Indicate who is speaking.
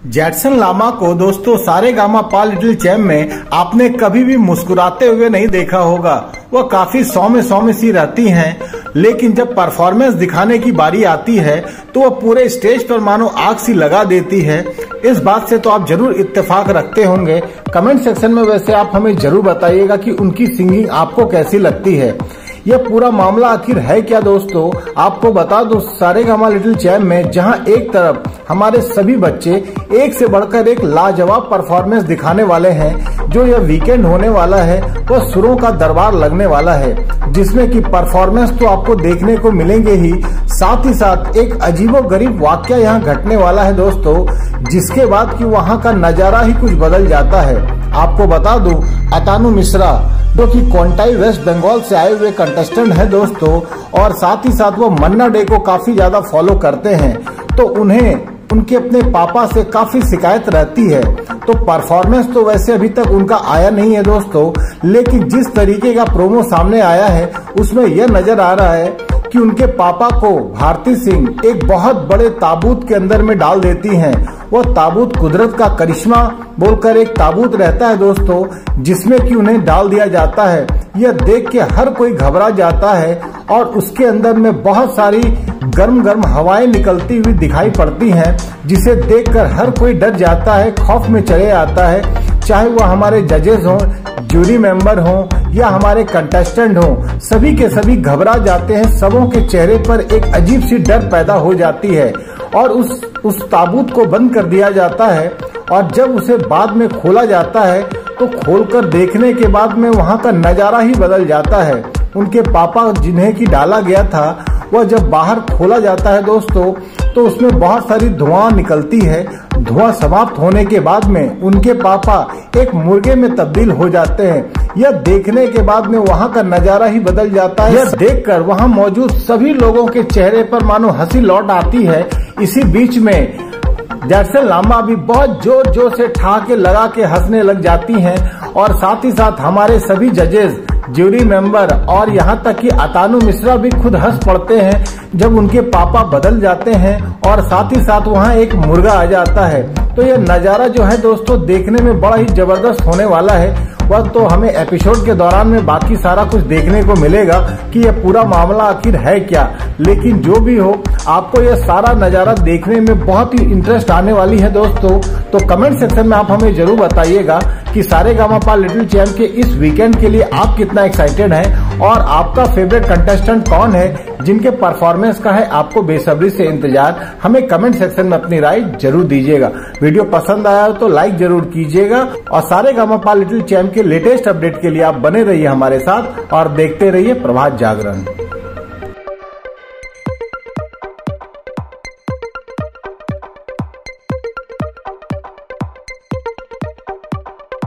Speaker 1: Jackson Lama को दोस्तों Sa Re Ga Ma Pa little champ में आपने कभी भी मुस्कुराते हुए नहीं देखा होगा। वह काफी सौम्य सी रहती हैं, लेकिन जब परफॉर्मेंस दिखाने की बारी आती है तो वह पूरे स्टेज पर मानो आग सी लगा देती है। इस बात से तो आप जरूर इत्तेफाक रखते होंगे। कमेंट सेक्शन में वैसे आप हमें जरूर बताइएगा कि उनकी सिंगिंग आपको कैसी लगती है। यह पूरा मामला आखिर है क्या दोस्तों, आपको बता दो सारेगामा लिटिल चैम्प में जहां एक तरफ हमारे सभी बच्चे एक से बढ़कर एक लाजवाब परफॉर्मेंस दिखाने वाले हैं, जो यह वीकेंड होने वाला है वह सुरों का दरबार लगने वाला है, जिसमें कि परफॉर्मेंस तो आपको देखने को मिलेंगे ही, साथ ही साथ एक अजीबोगरीब वाकया यहाँ घटने वाला है दोस्तों, जिसके बाद कि वहाँ का नजारा ही कुछ बदल जाता है। आपको बता दूं अतानु मिश्रा जो कि कोंटाई वेस्ट बंगाल से आए हुए कंटेस्टेंट है दोस्तों, और साथ ही साथ वो मन्ना डे को काफी ज्यादा फॉलो करते हैं, तो उन्हें उनके अपने पापा से काफी शिकायत रहती है। तो परफॉर्मेंस तो वैसे अभी तक उनका आया नहीं है दोस्तों, लेकिन जिस तरीके का प्रोमो सामने आया है उसमें यह नजर आ रहा है कि उनके पापा को भारती सिंह एक बहुत बड़े ताबूत के अंदर में डाल देती हैं। वह ताबूत कुदरत का करिश्मा बोलकर एक ताबूत रहता है दोस्तों, जिसमें कि उन्हें डाल दिया जाता है। यह देख के हर कोई घबरा जाता है और उसके अंदर में बहुत सारी गर्म हवाएं निकलती हुई दिखाई पड़ती हैं, जिसे देखकर हर कोई डर जाता है, खौफ में चले आता है। चाहे वह हमारे जजेस हों, जूरी मेंबर हों या हमारे कंटेस्टेंट हों, सभी के सभी घबरा जाते हैं। सबों के चेहरे पर एक अजीब सी डर पैदा हो जाती है और उस ताबूत को बंद कर दिया जाता है। और जब उसे बाद में खोला जाता है तो खोलकर देखने के बाद में वहाँ का नजारा ही बदल जाता है। उनके पापा जिन्हें की डाला गया था वह जब बाहर खोला जाता है दोस्तों, तो उसमें बहुत सारी धुआं निकलती है। धुआं समाप्त होने के बाद में उनके पापा एक मुर्गे में तब्दील हो जाते हैं। यह देखने के बाद में वहाँ का नजारा ही बदल जाता है। यह देखकर वहाँ मौजूद सभी लोगों के चेहरे पर मानो हंसी लौट आती है। इसी बीच में जैक्सन लामा भी बहुत जोर से ठहाके लगा के हंसने लग जाती हैं, और साथ ही साथ हमारे सभी जजेस, जूरी मेंबर और यहाँ तक कि अतानु मिश्रा भी खुद हंस पड़ते हैं जब उनके पापा बदल जाते हैं और साथ ही साथ वहाँ एक मुर्गा आ जाता है। तो यह नजारा जो है दोस्तों देखने में बड़ा ही जबरदस्त होने वाला है। वह तो हमें एपिसोड के दौरान में बाकी सारा कुछ देखने को मिलेगा कि यह पूरा मामला आखिर है क्या, लेकिन जो भी हो आपको यह सारा नजारा देखने में बहुत ही इंटरेस्ट आने वाली है दोस्तों। तो कमेंट सेक्शन में आप हमें जरूर बताइएगा कि सारेगामापा लिटिल चैम्प के इस वीकेंड के लिए आप कितना एक्साइटेड हैं और आपका फेवरेट कंटेस्टेंट कौन है जिनके परफॉर्मेंस का है आपको बेसब्री से इंतजार। हमें कमेंट सेक्शन में अपनी राय जरूर दीजिएगा। वीडियो पसंद आया हो तो लाइक जरूर कीजिएगा और सारेगामापा लिटिल चैम्प के लेटेस्ट अपडेट के लिए आप बने रहिए हमारे साथ और देखते रहिए प्रभात जागरण।